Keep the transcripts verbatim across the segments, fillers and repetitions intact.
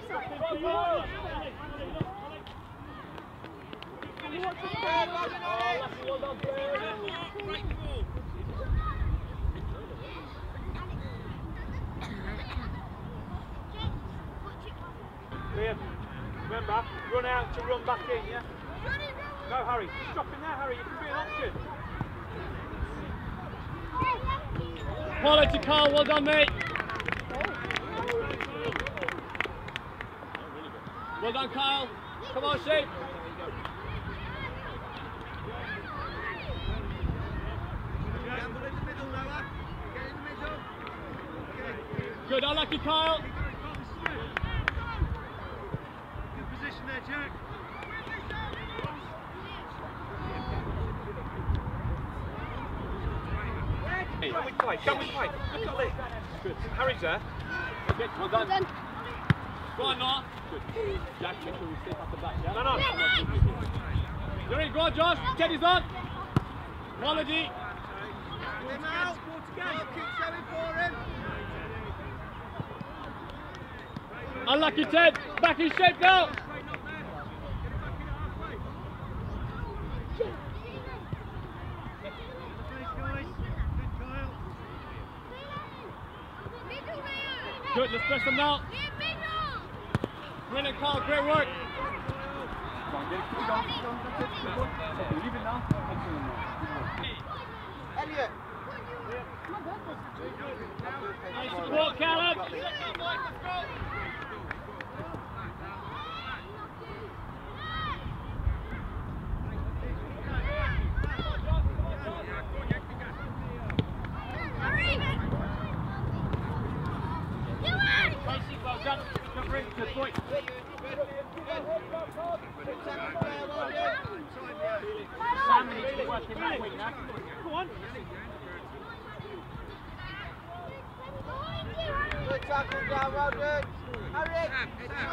Liam, remember, run out to run back in, yeah? Go, Harry. Just drop in there, Harry. You can be an option. Quality, Carl. Well done, mate. Well done, Kyle. Come on, shape. Good, unlucky, Kyle. Good position there, Jack. Hey, can we play? Can we play? Look at Lee. Good. Harry's there. Good, well done. Well done. Go on, Noah. Good. Jack, make sure we stay at the back, yeah? No, no. You're in, go on, Josh. Teddy's on. Quality. Him out. Keep showing for him. Unlucky, Ted. Back in shape now. Good, let's press them now. Brilliant, Carl, great work. Come on, get it, keep going, keep going, that's it, good work. Leave it now. Elliot. Nice support, Callum. Good point. Sam needs to work in that wing now. Go on. Good tackle down, well done. Harry, it's you.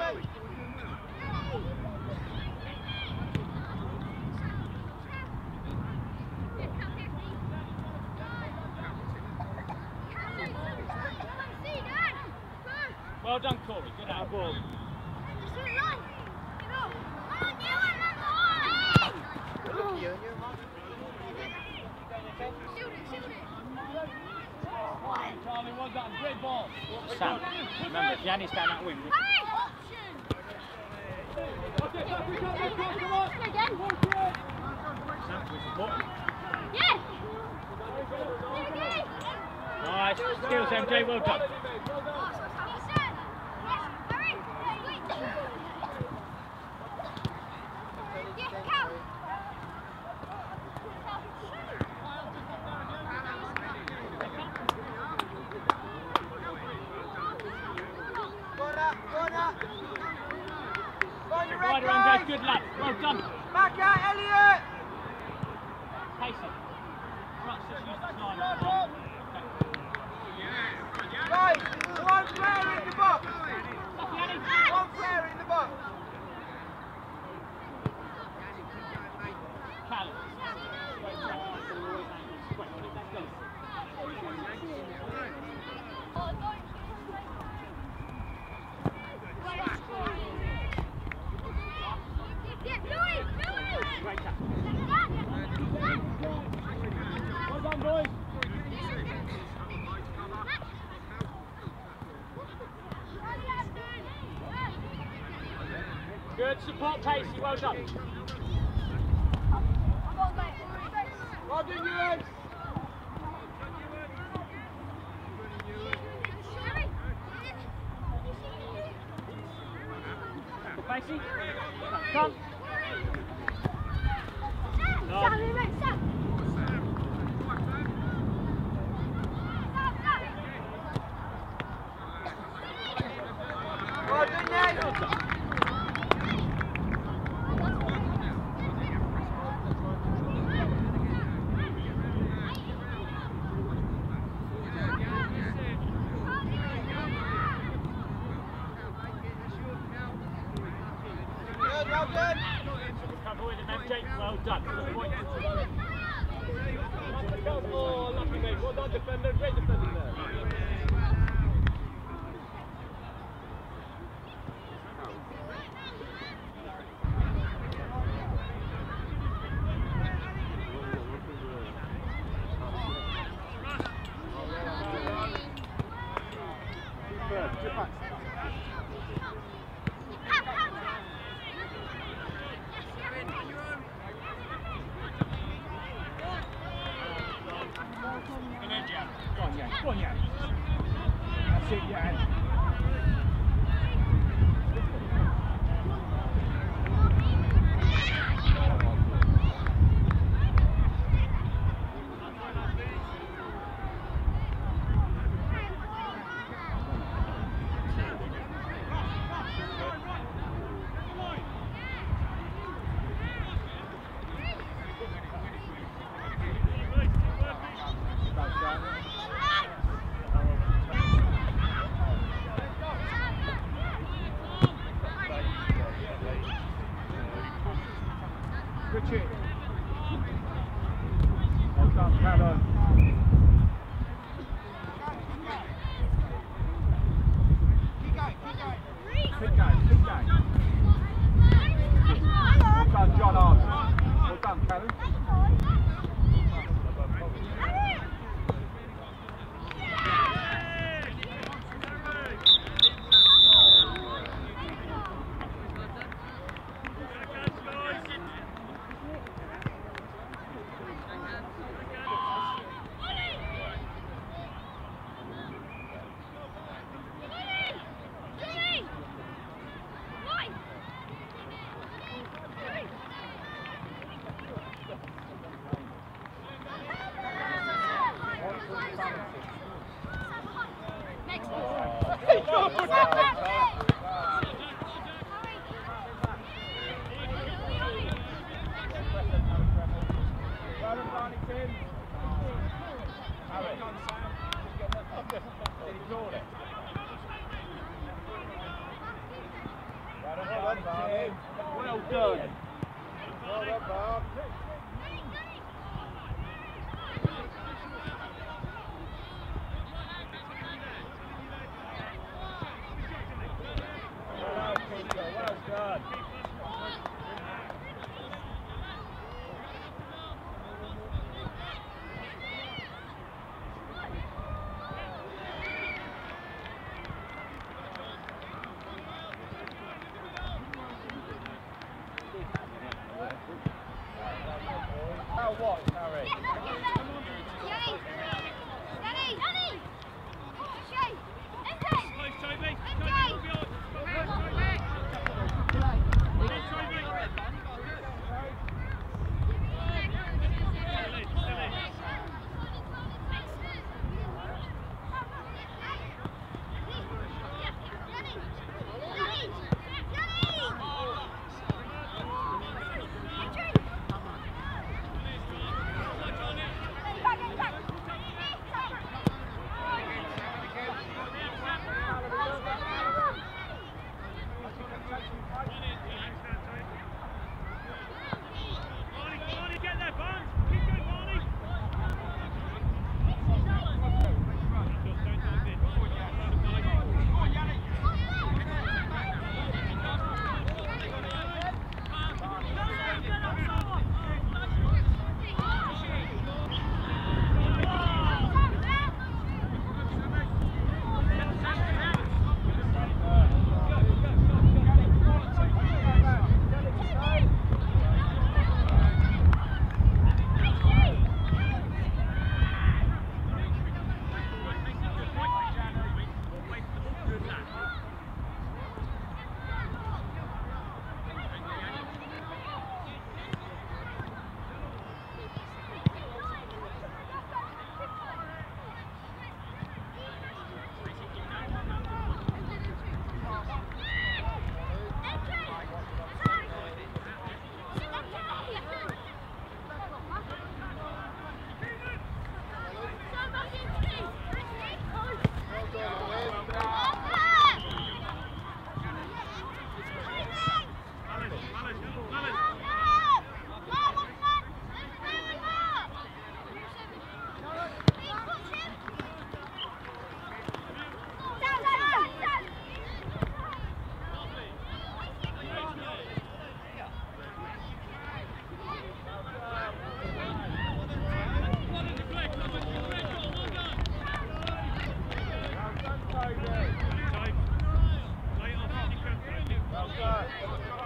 Well done, Corey. Good out of ball. Charlie, well done. Great ball. Sam, remember, Yanni's down that wing. Okay, back we come, let's go, come on. Again. Sam, we support him. Yes. Nice. Skills, M J. Well done. Rider, Andre, good lad. Well done. Back out, Elliot. Pacey. Right, just use the line. Guys, one player in the box. One player in the box. Callum. Well done, boys. Good support, Pacey. Well done. Well done, Ewan. Pacey. Come. No. Well done, Nate. Good, well done. Cover with him, M J. Well done. Good point. Oh, lucky mate. Well done, defender. Great defender there. That's it, yeah. Good shit. Well done, Callum. Keep going, keep going. Keep going, keep going. Well done, John Arthur. Well done, Callum. Well done. Well done, Bob. Well done. How what, Harry? Well done.